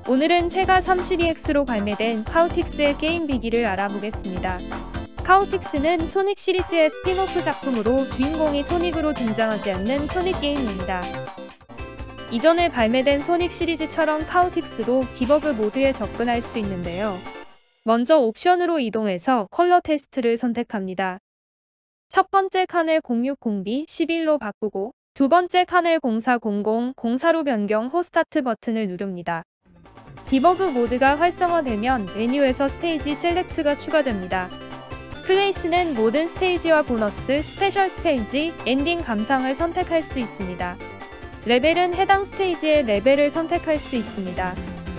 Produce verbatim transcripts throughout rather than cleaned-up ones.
오늘은 세가 삼십이 엑스로 발매된 카우틱스의 게임 비기를 알아보겠습니다. 카우틱스는 소닉 시리즈의 스핀오프 작품으로 주인공이 소닉으로 등장하지 않는 소닉 게임입니다. 이전에 발매된 소닉 시리즈처럼 카우틱스도 디버그 모드에 접근할 수 있는데요. 먼저 옵션으로 이동해서 컬러 테스트를 선택합니다. 첫 번째 칸을 공육공 비 십일로 바꾸고 두 번째 칸을 공사공공 공사로 변경 후 스타트 버튼을 누릅니다. 디버그 모드가 활성화되면 메뉴에서 스테이지 셀렉트가 추가됩니다. 플레이스는 모든 스테이지와 보너스, 스페셜 스테이지, 엔딩 감상을 선택할 수 있습니다. 레벨은 해당 스테이지의 레벨을 선택할 수 있습니다.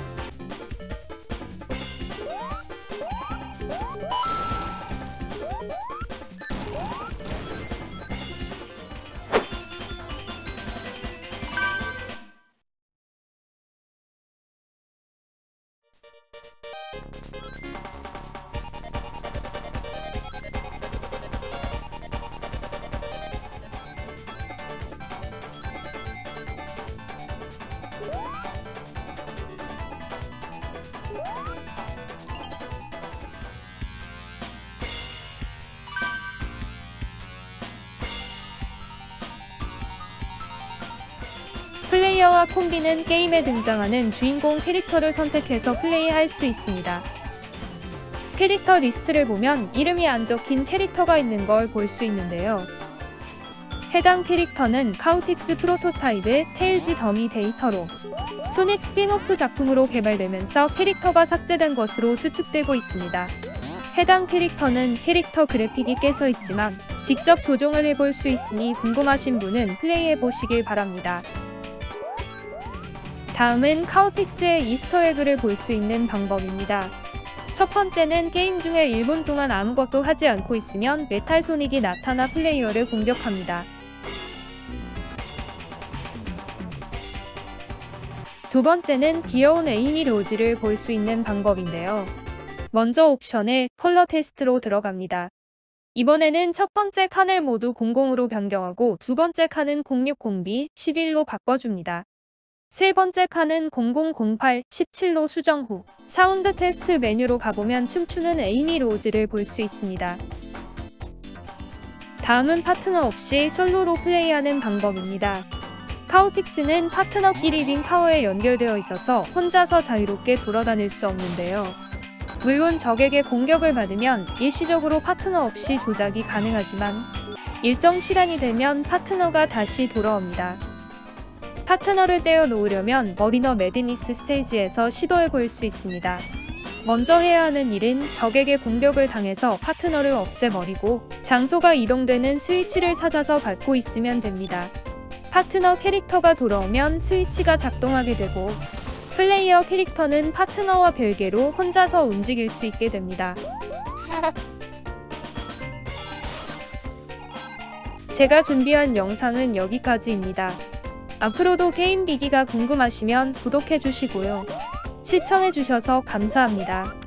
플레이어와 콤비는 게임에 등장하는 주인공 캐릭터를 선택해서 플레이할 수 있습니다. 캐릭터 리스트를 보면 이름이 안 적힌 캐릭터가 있는 걸 볼 수 있는데요. 해당 캐릭터는 카우틱스 프로토타입의 테일즈 더미 데이터로 소닉 스핀오프 작품으로 개발되면서 캐릭터가 삭제된 것으로 추측되고 있습니다. 해당 캐릭터는 캐릭터 그래픽이 깨져 있지만 직접 조종을 해볼 수 있으니 궁금하신 분은 플레이해보시길 바랍니다. 다음은 카우틱스의 이스터에그를 볼 수 있는 방법입니다. 첫 번째는 게임 중에 일 분 동안 아무것도 하지 않고 있으면 메탈 소닉이 나타나 플레이어를 공격합니다. 두 번째는 귀여운 에이미 로즈를 볼 수 있는 방법인데요. 먼저 옵션에 컬러 테스트로 들어갑니다. 이번에는 첫 번째 칸을 모두 공공으로 변경하고 두 번째 칸은 공육공 비 십일로 바꿔줍니다. 세 번째 칸은 공공공팔 십칠로 수정 후 사운드 테스트 메뉴로 가보면 춤추는 에이미 로즈를 볼 수 있습니다. 다음은 파트너 없이 솔로로 플레이하는 방법입니다. 카우틱스는 파트너끼리 링 파워에 연결되어 있어서 혼자서 자유롭게 돌아다닐 수 없는데요. 물론 적에게 공격을 받으면 일시적으로 파트너 없이 조작이 가능하지만 일정 시간이 되면 파트너가 다시 돌아옵니다. 파트너를 떼어 놓으려면 머리너 매드니스 스테이지에서 시도해 볼 수 있습니다. 먼저 해야 하는 일은 적에게 공격을 당해서 파트너를 없애버리고 장소가 이동되는 스위치를 찾아서 밟고 있으면 됩니다. 파트너 캐릭터가 돌아오면 스위치가 작동하게 되고 플레이어 캐릭터는 파트너와 별개로 혼자서 움직일 수 있게 됩니다. 제가 준비한 영상은 여기까지입니다. 앞으로도 게임 비기가 궁금하시면 구독해주시고요. 시청해주셔서 감사합니다.